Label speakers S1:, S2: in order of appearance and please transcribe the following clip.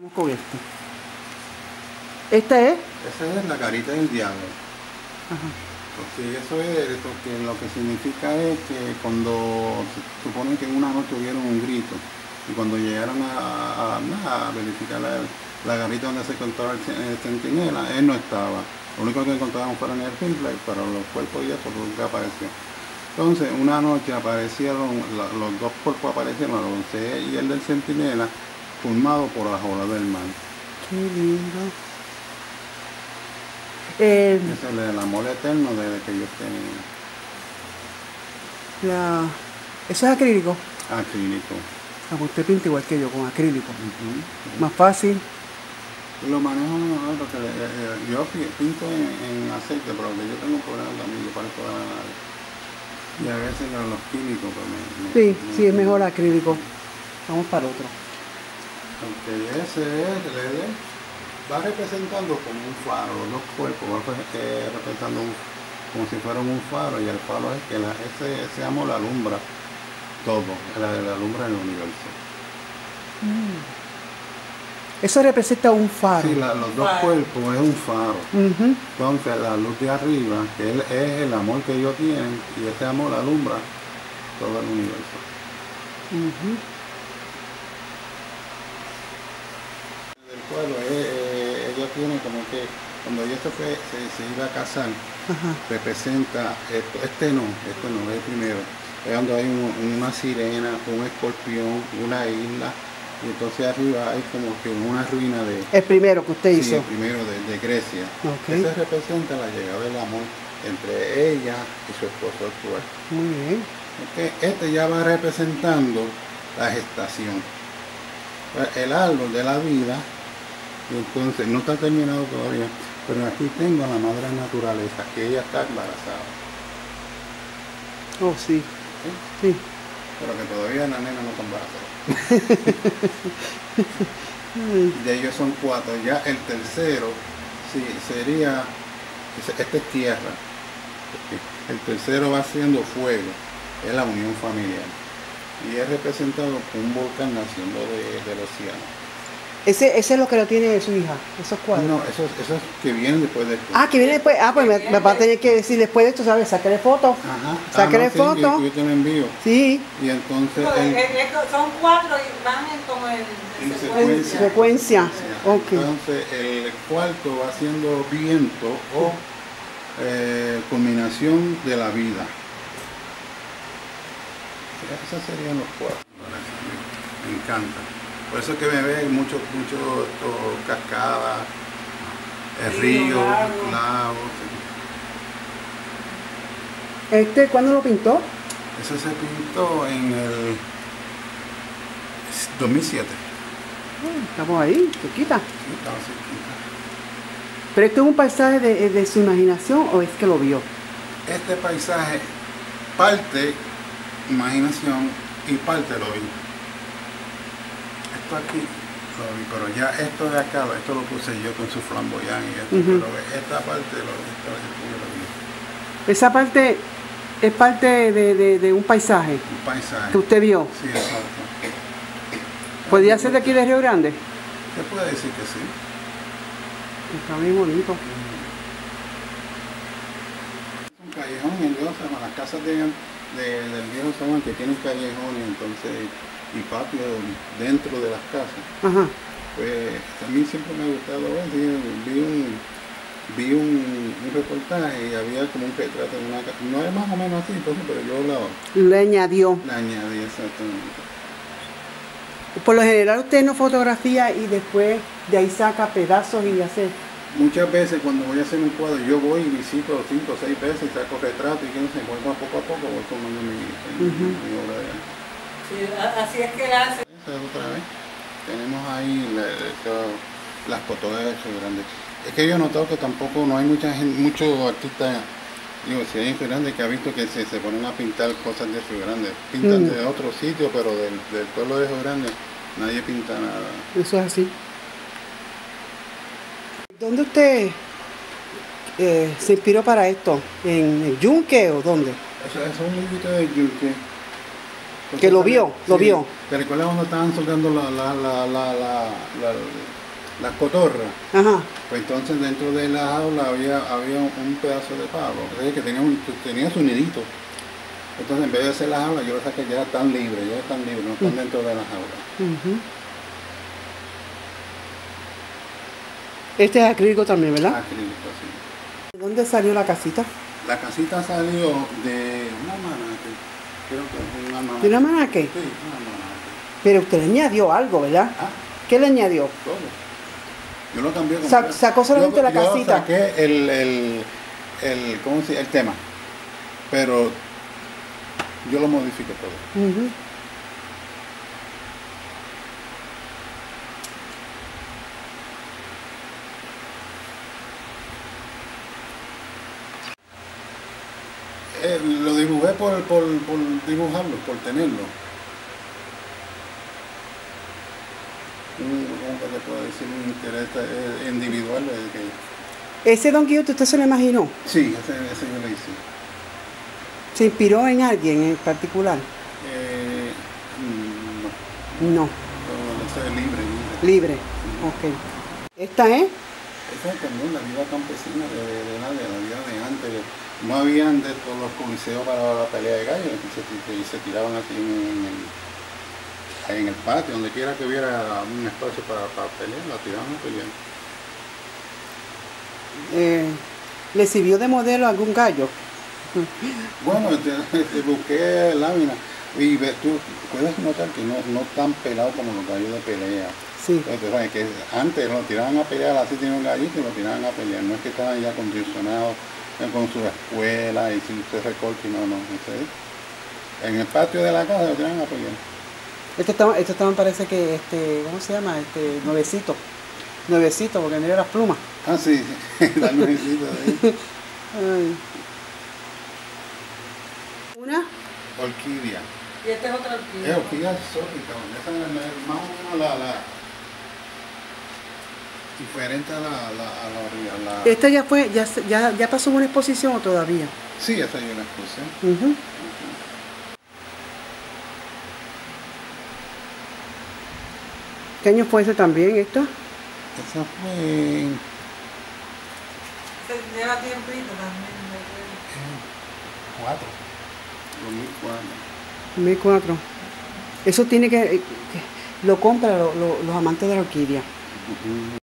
S1: Con esto. ¿Esta es?
S2: Esa es la carita del diablo.
S1: Ajá.
S2: Porque eso es, porque lo que significa es que cuando se supone que en una noche hubieron un grito y cuando llegaron a verificar la garita donde se encontraba el centinela, él no estaba. Lo único que encontraron fueron el rifle, pero los cuerpos y eso nunca apareció. Entonces, una noche aparecieron, los dos cuerpos aparecieron, el Doncella y el del centinela, formados por las olas del mar.
S1: Qué lindo.
S2: Ese es el amor eterno desde que ellos tenían.
S1: ¿Eso es acrílico?
S2: Acrílico.
S1: Ah, pues usted pinta igual que yo, con acrílico. Más fácil.
S2: Lo manejo mejor porque yo pinto en aceite, pero que yo tengo problemas también, yo parezco de la nave. Y a veces con los químicos pues
S1: sí, es mejor acrílico. Vamos para otro.
S2: Porque ese es, va representando como un faro, los dos cuerpos, va representando como si fueran un faro, y el faro es que ese amor alumbra todo, alumbra el universo.
S1: Eso representa un faro.
S2: Sí, los dos cuerpos es un faro. Entonces la luz de arriba, que es el amor que ellos tienen, y ese amor alumbra todo el universo. El pueblo, ella tiene como que cuando ella se iba a casar, representa este no es el primero. Es donde hay una sirena, un escorpión, una isla, y entonces arriba hay como que una ruina de...
S1: El primero que usted hizo.
S2: El primero de Grecia.
S1: Okay.
S2: Ese representa la llegada del amor entre ella y su esposo actual.
S1: Muy bien.
S2: Este ya va representando la gestación. El árbol de la vida, y entonces no está terminado todavía, pero aquí tengo a la madre naturaleza, que ella está embarazada.
S1: Oh, sí.
S2: Sí. Pero que todavía la nena no está embarazada. De ellos son 4. Ya el tercero sí, sería, este es tierra. El tercero va siendo fuego, es la unión familiar. Y es representado por un volcán naciendo del océano.
S1: Ese es lo que lo tiene su hija, esos cuadros.
S2: No, esos que vienen después de esto.
S1: Ah, que viene después. Ah, pues me va a tener que decir después de esto, ¿sabes? Sáquele foto.
S2: Ajá.
S1: Sáquele foto.
S2: Yo te lo envío.
S1: Sí.
S2: Y entonces...
S3: son 4 y van como en
S1: secuencia. Okay.
S2: Entonces el cuarto va siendo viento o culminación de la vida. Esos serían los 4. Me encanta. Por eso es que me ven mucho cascadas, ríos, lagos.
S1: ¿Cuándo lo pintó?
S2: Eso se pintó en el 2007.
S1: Estamos ahí, cerquita.
S2: Sí, estaba cerquita.
S1: ¿Pero esto es un paisaje de su imaginación o es que lo vio?
S2: Este paisaje, parte imaginación y parte lo vi. Esto aquí lo vi, pero ya esto de acá, esto lo puse yo con su flamboyán y esto, pero esta parte lo vi.
S1: Esa parte es parte de un paisaje.
S2: Un paisaje.
S1: ¿Que usted vio?
S2: Sí, exacto.
S1: ¿Podría ser de aquí de Río Grande?
S2: Se puede decir que sí.
S1: Está muy bonito.
S2: Un callejón en el viejo San Juan, las casas del viejo San Juan que tienen callejones, entonces, y patio dentro de las casas.
S1: Ajá.
S2: Pues a mí siempre me ha gustado ver, vi un reportaje y había como un retrato de una casa, no es más o menos así, entonces, pero yo
S1: le añadió.
S2: Le añadí exactamente.
S1: Por lo general usted no fotografía y después de ahí saca pedazos y hace...
S2: Muchas veces cuando voy a hacer un cuadro, yo voy y visito 5 o 6 veces y saco retrato y que no se vuelva poco a poco, voy tomando mi obra de arte.
S3: Sí, así es que hace.
S2: Otra vez tenemos ahí las fotografías grandes. Es que yo he notado que tampoco no hay muchos artistas, digo, si hay en Grande que ha visto que se ponen a pintar cosas de Río Grande, pintan de otro sitio, pero del pueblo de Río Grande nadie pinta nada.
S1: Eso es así. ¿Dónde usted se inspiró para esto? ¿En el Yunque o dónde?
S2: Eso es un librito de Yunque.
S1: Que lo vio, lo vio.
S2: ¿Te recuerdas cuando estaban soldando las cotorras?
S1: Ajá.
S2: Pues entonces dentro de la jaula había un pedazo de palo, que tenía su nidito. Entonces en vez de hacer la jaula, yo lo saqué, ya están libres, no están dentro de la jaula.
S1: Ujú. Este es acrílico también, ¿verdad?
S2: Acrílico, sí.
S1: ¿De dónde salió la casita?
S2: La casita salió de una manaque, creo que fue una manaque.
S1: ¿De una manaque?
S2: Sí, una manaque.
S1: Pero usted le añadió algo, ¿verdad?
S2: Ah,
S1: ¿Qué le añadió?
S2: todo. Yo lo cambié con
S1: Sacó solamente la casita.
S2: Yo saqué ¿cómo se llama? El tema, pero yo lo modifiqué todo.
S1: Ujú.
S2: Lo dibujé por dibujarlo, por tenerlo. ¿Cómo que te puedo decir? Un interés individual.
S1: ¿Ese Don Quijote usted se lo imaginó?
S2: Sí, ese yo lo hice.
S1: ¿Se inspiró en alguien en particular?
S2: No,
S1: No.
S2: ese es libre.
S1: Libre. Ok. ¿Esta es?
S2: Esa es también la vida campesina de la vida de antes. No habían de todos los coliseos para la pelea de gallos, se tiraban así en el patio, donde quiera que hubiera un espacio para pelear, la tiraban a pelear.
S1: ¿Le sirvió de modelo algún gallo?
S2: Bueno, busqué láminas y tú puedes notar que no tan pelado como los gallos de pelea.
S1: Sí.
S2: Entonces, ¿sabes? Que antes lo tiraban a pelear, así tiene un gallito y lo tiraban a pelear. No es que estaban ya condicionados con su escuela y sin usted recorte, no. En el patio de la casa lo tiraban a pelear.
S1: Este me parece que, ¿cómo se llama? Nuevecito. Nuevecito, porque mira las plumas.
S2: Ah, sí, la nuevecita ahí.
S1: Ay. ¿Una?
S2: Orquídea.
S3: Y este es otra
S2: Es
S3: orquídea.
S2: orquídea exótica, esa es más o menos la diferente a la...
S1: ¿Esta ya fue, ya pasó una exposición o todavía?
S2: Sí, esa yo la puse.
S1: Ujú. ¿Qué año fue ese también, esto?
S2: Esa fue...
S3: Se lleva tiempito también.
S2: 2004.
S1: 2004. Eso tiene que lo compran los amantes de la orquídea.